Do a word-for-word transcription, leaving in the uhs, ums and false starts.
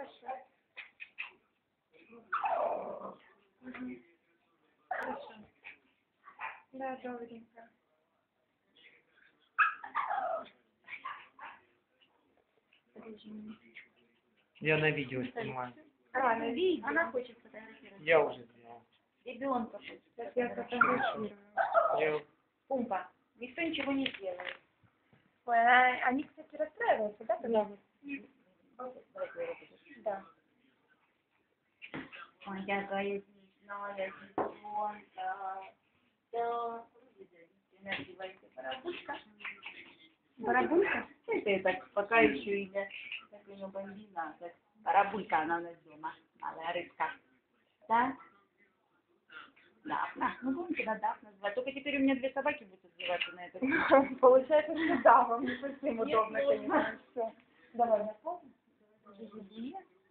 Хорошо. Угу. Хорошо. Да, добренько. Я на видео снимаю. А, на видео? Она хочет фотографировать. Я уже сделал. Ребенка хочет. Сейчас я фотографирую. Я... Пумпа. Никто ничего не сделает. Ой, а, они, кстати, расстраиваются, да? Да. Да. Моя какая смешная девчонка. Да. Называется Барабулька. Барабулька? Это я так пока еще имя такого бомбина. Барабулька она у нас дома. Малая рыбка. Да? Дафна. Ну, будем тебя Дафна звать. Только теперь у меня две собаки будут отзываться на это. Получается, что да, вам не совсем удобно, конечно. Все. Давай, на